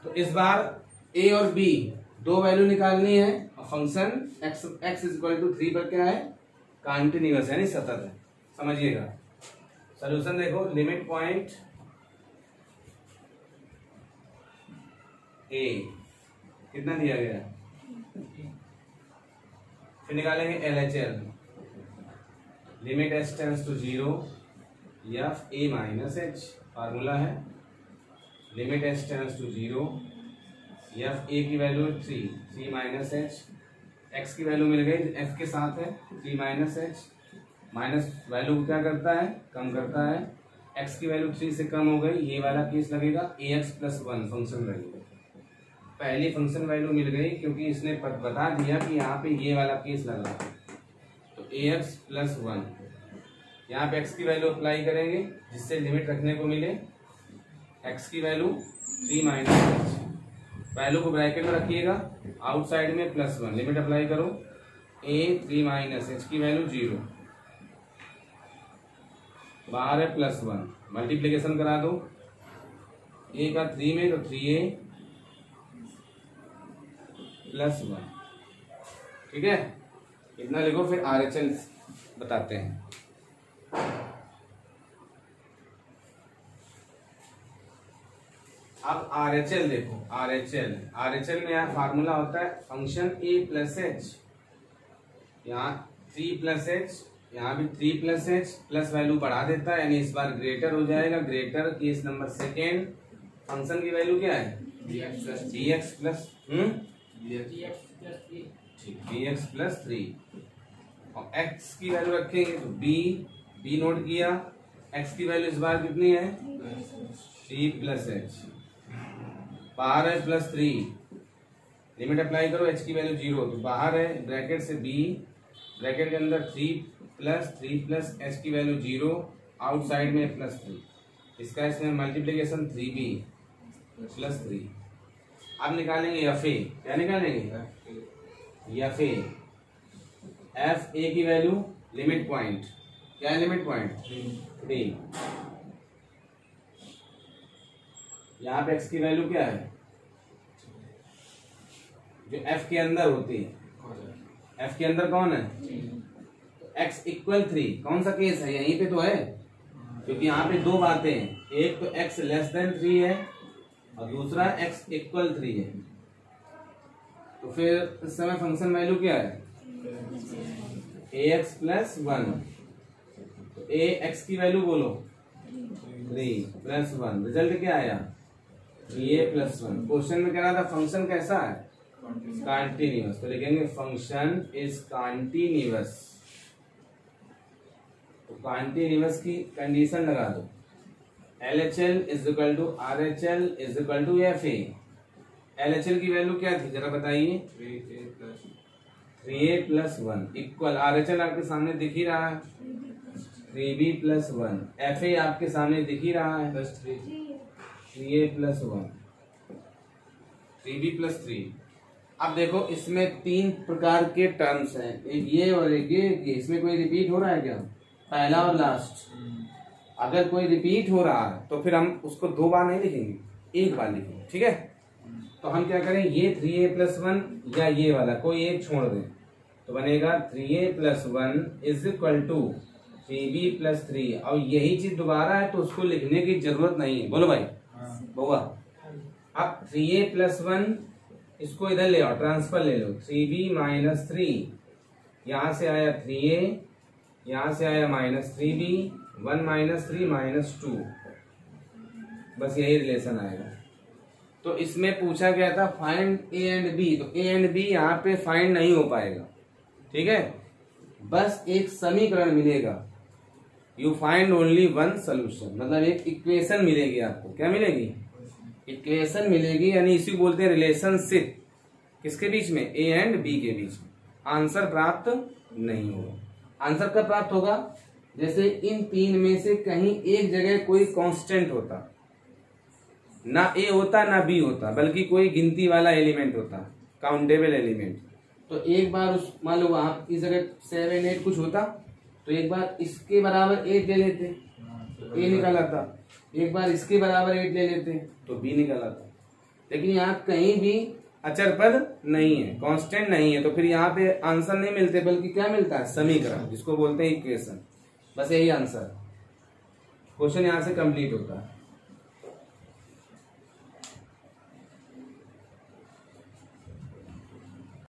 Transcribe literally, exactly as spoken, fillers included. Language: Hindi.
तो इस बार ए और बी दो वैल्यू निकालनी है और function x x is equal to three पर क्या है, कंटिन्यूअस यानी सतत है। समझिएगा सोल्यूशन देखो, लिमिट पॉइंट ए कितना दिया गया है, फिर निकालेंगे L H L, limit s tends to zero f a minus h, formula है limit s tends to zero f a की value three three minus h, x की वैल्यू मिल गई एफ के साथ है three minus h, minus value क्या करता है, कम करता है, एक्स की वैल्यू थ्री से कम हो गई, ये वाला केस लगेगा a x plus one function value, पहली फंक्शन वैल्यू मिल गई क्योंकि इसने बता दिया कि यहाँ पे ये वाला केस लगा, तो ए एक्स प्लस वन, यहाँ पे एक्स की वैल्यू अप्लाई करेंगे जिससे लिमिट रखने को मिले एक्स की value three minus h, value को ब्रैकेट में रखिएगा, आउटसाइड में प्लस वन, लिमिट अप्लाई करो ए थ्री माइनस एच की वैल्यू जीरो, बाहर है प्लस वन, मल्टीप्लीकेशन करा दो ए का थ्री में तो थ्री ए प्लस वन, ठीक है इतना लिखो, फिर आर एच एल बताते हैं। अब आर एच एल देखो, R H L R H L में यहाँ फार्मूला होता है फंक्शन ए प्लस एच, यहाँ थ्री प्लस एच, यहाँ भी three plus h, plus value बढ़ा देता है यानी इस बार ग्रेटर हो जाएगा, greater case number second, function की वैल्यू क्या है d x plus d x plus three, और एक्स की वैल्यू रखेंगे तो बी, बी नोट किया, एक्स की वैल्यू इस बार कितनी है थ्री प्लस एच, बाहर है प्लस थ्री, लिमिट अप्लाई करो एच की वैल्यू जीरो, तो बाहर है ब्रैकेट से बी, ब्रैकेट के अंदर three plus three plus h की वैल्यू जीरो, आउटसाइड में प्लस थ्री, इसका इसमें multiplication three b plus three. अब निकालेंगे एफ ए, क्या निकालेंगे एफ ए, एफ ए की वैल्यू लिमिट पॉइंट, क्या है लिमिट पॉइंट थ्री, यहाँ पे एक्स की वैल्यू क्या है जो एफ के अंदर होती है, एफ के अंदर कौन है तो एक्स इक्वल थ्री, कौन सा केस है यहीं पे तो है, क्योंकि यहाँ पे दो बातें हैं, एक तो एक्स लेस देन थ्री है और दूसरा एक्स इक्वल थ्री है, तो फिर इस समय फंक्शन वैल्यू क्या है ए एक्स प्लस वन, तो ए एक्स की वैल्यू बोलो थ्री प्लस वन, रिजल्ट क्या आया three a plus one. Question में कह रहा था फंक्शन कैसा है कंटिन्यूअस, तो लिखेंगे फंक्शन इज कंटिन्यूअस, तो कंटिन्यूअस की कंडीशन लगा दो, L H L is equal to R H L is equal to f a, L H L की वैल्यू क्या थी जरा बताइए three a plus one, equal R H L आपके सामने दिख ही रहा है three b plus one, f a आपके सामने दिख ही रहा है three a plus one, three b plus three. अब देखो इसमें तीन प्रकार के टर्म्स हैं, एक ये और एक ये, इसमें कोई रिपीट हो रहा है क्या, पहला और लास्ट, अगर कोई रिपीट हो रहा है तो फिर हम उसको दो बार नहीं लिखेंगे, एक बार लिखेंगे, ठीक है। तो हम क्या करें, ये थ्री ए प्लस वन या ये वाला कोई एक छोड़ दें, तो बनेगा three a plus one is equal to three b plus three, और यही चीज दोबारा है तो उसको लिखने की जरूरत नहीं है, बोलो भाई बोगा। अब थ्री ए प्लस वन इसको इधर ले आओ, ट्रांसफर ले लो, थ्री बी माइनस थ्री, यहां से आया थ्री ए, यहां से आया minus three b, one minus three minus two, बस यही रिलेशन आएगा। तो इसमें पूछा गया था फाइंड ए एंड बी, तो ए एंड बी यहाँ पे फाइंड नहीं हो पाएगा, ठीक है, बस एक समीकरण मिलेगा, you find only one solution, मतलब एक इक्वेशन मिलेगी आपको, क्या मिलेगी इक्वेशन मिलेगी, यानी इसी बोलते हैं रिलेशनशिप, किसके बीच में ए एंड बी के बीच में। आंसर प्राप्त नहीं होगा, आंसर कब प्राप्त होगा जैसे इन तीन में से कहीं एक जगह कोई कांस्टेंट होता, ना ए होता ना बी होता, बल्कि कोई गिनती वाला एलिमेंट होता, काउंटेबल एलिमेंट, तो एक बार उस मान लो वहां इस जगह सेवन एट कुछ होता, तो एक बार इसके बराबर एट ले लेते तो ए निकल आता, एक बार इसके बराबर एट ले लेते तो बी निकल आता। लेकिन यहाँ कहीं भी अचर पद नहीं है, कांस्टेंट नहीं है, तो फिर यहाँ पे आंसर नहीं मिलते बल्कि क्या मिलता है, समीकरण, जिसको बोलते हैं इक्वेशन। बस यही आंसर, क्वेश्चन यहाँ से कंप्लीट होता है।